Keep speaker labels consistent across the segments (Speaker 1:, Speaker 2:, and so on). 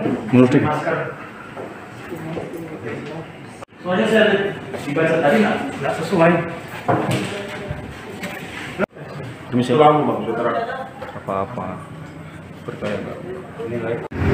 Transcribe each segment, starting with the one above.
Speaker 1: Menurut
Speaker 2: masker. Soalnya saya dibaca tadi nggak sesuai.
Speaker 1: Permisi.
Speaker 3: Kamu bang, sudah
Speaker 1: Apa-apa. Percaya nggak?
Speaker 3: nilai.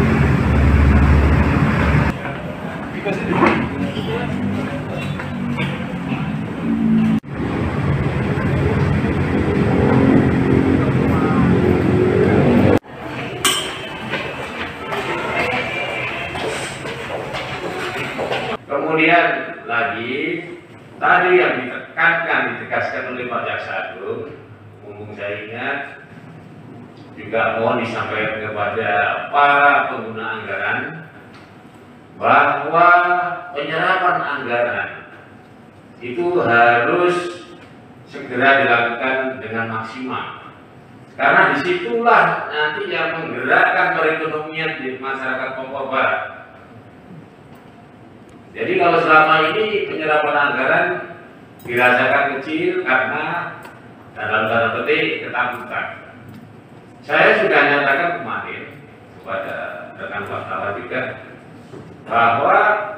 Speaker 4: Kemudian lagi tadi yang ditegaskan oleh Pak Jaksa Agung, mumpung saya ingat, juga mohon disampaikan kepada para pengguna anggaran bahwa penyerapan anggaran itu harus segera dilakukan dengan maksimal, karena disitulah nanti yang menggerakkan perekonomian di masyarakat Papua Barat. Jadi kalau selama ini penyerapan anggaran dirasakan kecil karena dalam tanda petik ketakutan. Saya sudah nyatakan kemarin kepada rekan wartawan juga bahwa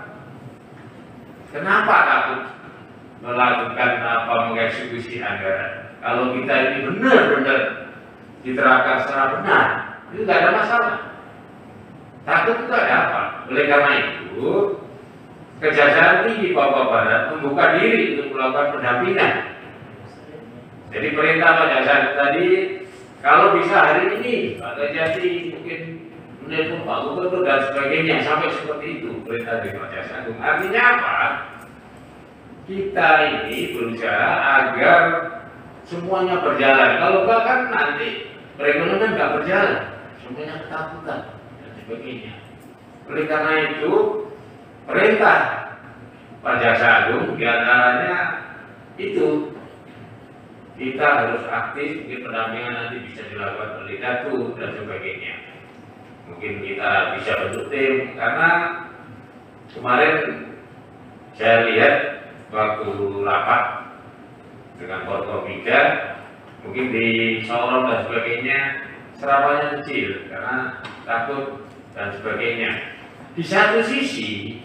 Speaker 4: kenapa takut melakukan mengeksekusi anggaran. Kalau kita ini benar-benar diterapkan secara benar, itu tidak ada masalah. Takut itu ada apa? Oleh karena itu, Kejaksaan Tinggi Papua Barat membuka diri untuk melakukan pendampingan. Jadi perintah Pak Jaksa tadi, kalau bisa hari ini Pak Kejati mungkin menelpon Pak Gubernur dan sebagainya, sampai seperti itu perintah dari Pak Jaksa Agung. Artinya apa? Kita ini berusaha agar semuanya berjalan. Kalau enggak kan nanti perekonomian nggak berjalan, semuanya ketakutan dan sebagainya. Oleh karena itu, perintah Pak Jaksa Agung diantaranya itu kita harus aktif, mungkin pendampingan nanti bisa dilakukan oleh Datu dan sebagainya. Mungkin kita bisa bentuk tim, karena kemarin saya lihat waktu rapat dengan Forkominda, mungkin di Sorong dan sebagainya serapannya kecil karena takut dan sebagainya. Di satu sisi,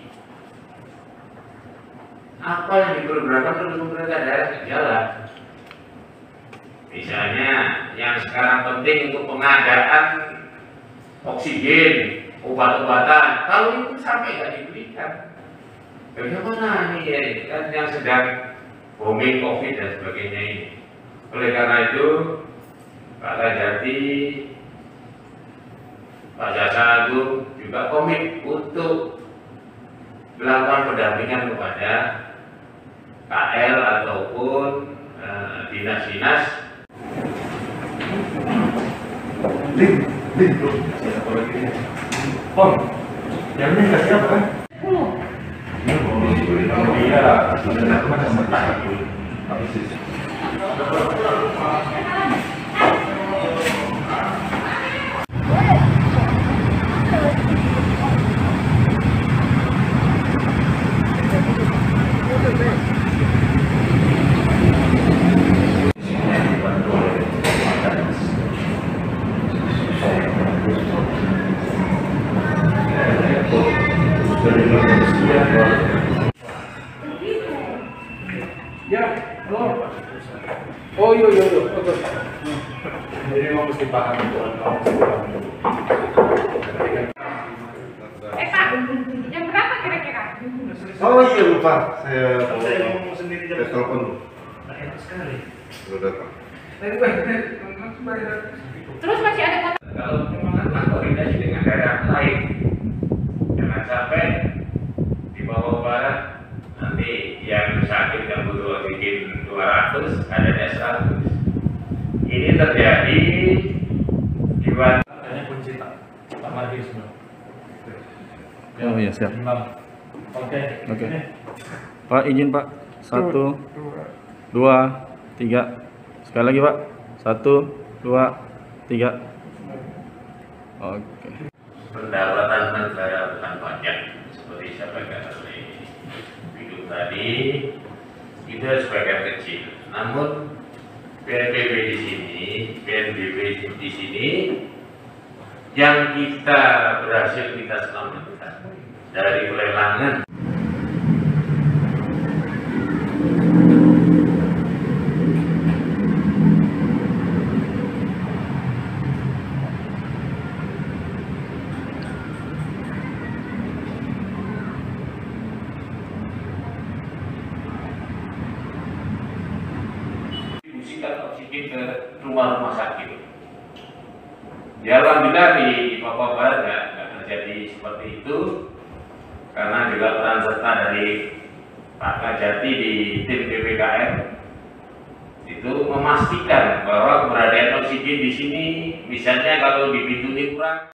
Speaker 4: apa yang diprogramkan oleh pemerintah daerah ke jalan. Misalnya yang sekarang penting untuk pengadaan oksigen, obat-obatan, kalau itu sampai nggak diberikan, bagaimana nih ya, kan yang sedang booming COVID dan sebagainya ini. Oleh karena itu, Pak Kajati, Pak Jaksa Agung juga komit untuk melakukan pendampingan kepada KL ataupun dinas-dinas.
Speaker 3: Bang, yang ini kasih apa kan? Iya, sudah macam
Speaker 2: Ya, halo. Oh iya, oke.
Speaker 3: Jadi memang mesti paham.
Speaker 5: Pak, jam berapa kira-kira?
Speaker 3: Oh iya lupa, saya
Speaker 2: ngomong sendiri jam
Speaker 3: telepon dulu.
Speaker 2: enak sekali.
Speaker 3: Sudah datang.
Speaker 5: Terus masih ada kota?
Speaker 4: Kalau memang koordinasi dengan daerah lain, jangan sampai di Papua Barat nanti yang sakit yang butuh bikin 200 ada 100. Ini terjadi di mana?
Speaker 2: Hanya kunci tak markir semua.
Speaker 1: Oh iya, siap.
Speaker 2: Oke.
Speaker 1: Pak, izin Pak. 1, 2, 3. Sekali lagi Pak. 1, 2, 3. Oke.
Speaker 4: Pendapatan negara bukan pajak seperti disampaikan oleh Bidung tadi, itu sebagian kecil. Namun PNBP di sini yang kita berhasil kita selamatkan dari pelelangan. Distribusikan oksigen ke rumah-rumah sakit. Ya alhamdulillah di Papua Barat nggak terjadi seperti itu, karena juga peran serta dari Pak Kajati di tim PPKM itu memastikan bahwa keberadaan oksigen di sini, misalnya kalau di Bitung ini kurang.